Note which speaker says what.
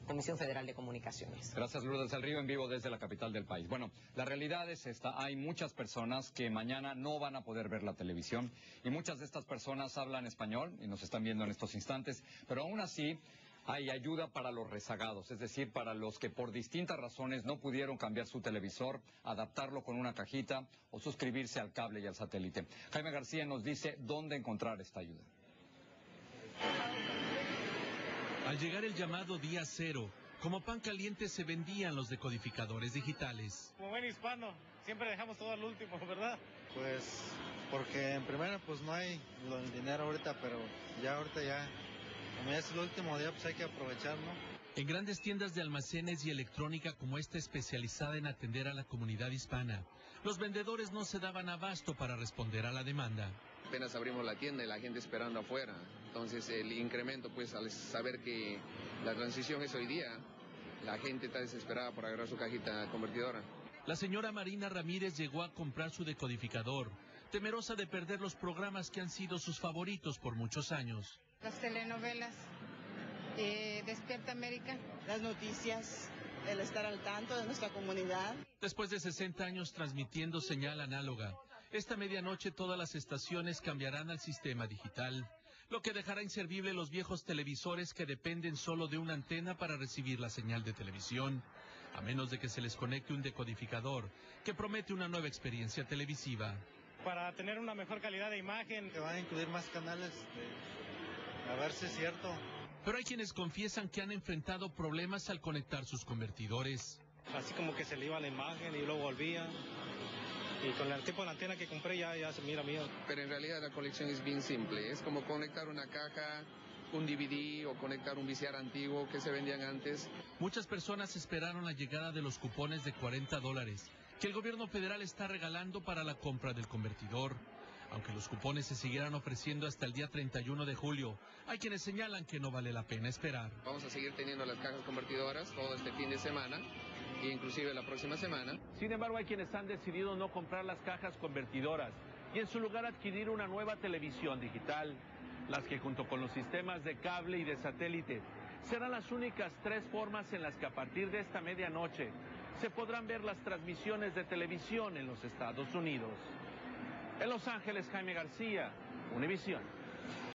Speaker 1: Comisión Federal de Comunicaciones.
Speaker 2: Gracias, Lourdes del Río, en vivo desde la capital del país. Bueno, la realidad es esta. Hay muchas personas que mañana no van a poder ver la televisión y muchas de estas personas hablan español y nos están viendo en estos instantes, pero aún así hay ayuda para los rezagados, es decir, para los que por distintas razones no pudieron cambiar su televisor, adaptarlo con una cajita o suscribirse al cable y al satélite. Jaime García nos dice dónde encontrar esta ayuda.
Speaker 3: Al llegar el llamado día cero, como pan caliente se vendían los decodificadores digitales.
Speaker 4: Como buen hispano, siempre dejamos todo al último, ¿verdad?
Speaker 5: Pues porque en primera pues no hay el dinero ahorita, pero ya ahorita ya, como ya es el último día, pues hay que aprovechar, ¿no?
Speaker 3: En grandes tiendas de almacenes y electrónica como esta especializada en atender a la comunidad hispana, los vendedores no se daban abasto para responder a la demanda.
Speaker 6: Apenas abrimos la tienda y la gente esperando afuera, entonces el incremento, pues al saber que la transición es hoy día, la gente está desesperada por agarrar su cajita convertidora.
Speaker 3: La señora Marina Ramírez llegó a comprar su decodificador, temerosa de perder los programas que han sido sus favoritos por muchos años.
Speaker 7: Las telenovelas, Despierta América,
Speaker 8: las noticias, el estar al tanto de nuestra comunidad.
Speaker 3: Después de 60 años transmitiendo señal análoga, esta medianoche todas las estaciones cambiarán al sistema digital, lo que dejará inservible los viejos televisores que dependen solo de una antena para recibir la señal de televisión, a menos de que se les conecte un decodificador que promete una nueva experiencia televisiva.
Speaker 4: Para tener una mejor calidad de imagen.
Speaker 5: Que van a incluir más canales, a ver si es cierto.
Speaker 3: Pero hay quienes confiesan que han enfrentado problemas al conectar sus convertidores.
Speaker 4: Así como que se le iba la imagen y luego volvía. Y con el tipo de antena que compré ya se mira bien.
Speaker 6: Pero en realidad la conexión es bien simple. Es como conectar una caja, un DVD o conectar un VCR antiguo que se vendían antes.
Speaker 3: Muchas personas esperaron la llegada de los cupones de $40 que el gobierno federal está regalando para la compra del convertidor. Aunque los cupones se siguieran ofreciendo hasta el día 31 de julio, hay quienes señalan que no vale la pena esperar.
Speaker 6: Vamos a seguir teniendo las cajas convertidoras todo este fin de semana e inclusive la próxima semana.
Speaker 3: Sin embargo, hay quienes han decidido no comprar las cajas convertidoras y en su lugar adquirir una nueva televisión digital, las que junto con los sistemas de cable y de satélite serán las únicas 3 formas en las que a partir de esta medianoche se podrán ver las transmisiones de televisión en los Estados Unidos. En Los Ángeles, Jaime García, Univisión.